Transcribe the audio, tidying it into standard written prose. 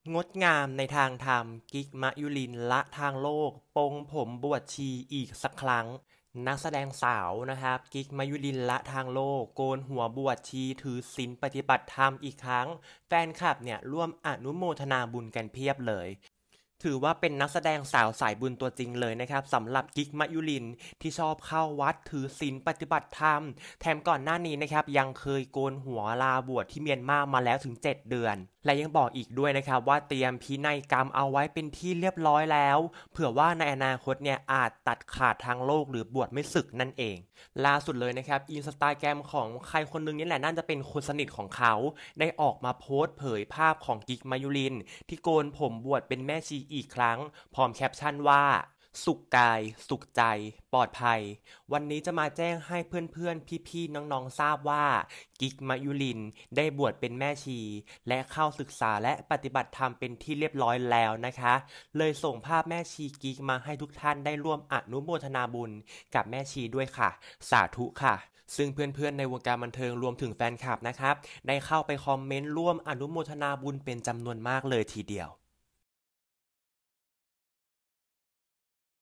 งดงามในทางธรรมกิ๊กมะยุรินทร์ละทางโลกปลงผมบวชชีอีกสักครั้งนักแสดงสาวนะครับกิ๊กมะยุรินทร์ละทางโลกโกนหัวบวชชีถือศีลปฏิบัติธรรมอีกครั้งแฟนคลับเนี่ยร่วมอนุโมทนาบุญกันเพียบเลยถือว่าเป็นนักแสดงสาวสายบุญตัวจริงเลยนะครับสำหรับกิ๊กมะยุรินทร์ที่ชอบเข้าวัดถือศีลปฏิบัติธรรมแถมก่อนหน้านี้นะครับยังเคยโกนหัวลาบวชที่เมียนมามาแล้วถึง7เดือนและยังบอกอีกด้วยนะครับว่าเตรียมพินัยกรรมเอาไว้เป็นที่เรียบร้อยแล้วเผื่อว่าในอนาคตเนี่ยอาจตัดขาดทางโลกหรือบวชไม่สึกนั่นเองล่าสุดเลยนะครับอินสตาแกรมของใครคนนึงนี่แหละน่าจะเป็นคนสนิทของเขาได้ออกมาโพสต์เผยภาพของกิ๊กมายุรินทร์ที่โกนผมบวชเป็นแม่ชีอีกครั้งพร้อมแคปชั่นว่าสุขกายสุขใจปลอดภัยวันนี้จะมาแจ้งให้เพื่อนๆพี่ๆน้องๆทราบว่ากิ๊กมะยุรินทร์ได้บวชเป็นแม่ชีและเข้าศึกษาและปฏิบัติธรรมเป็นที่เรียบร้อยแล้วนะคะเลยส่งภาพแม่ชีกิ๊กมาให้ทุกท่านได้ร่วมอนุโมทนาบุญกับแม่ชีด้วยค่ะสาธุค่ะซึ่งเพื่อนๆในวงการบันเทิงรวมถึงแฟนคลับนะครับได้เข้าไปคอมเมนต์ร่วมอนุโมทนาบุญเป็นจำนวนมากเลยทีเดียว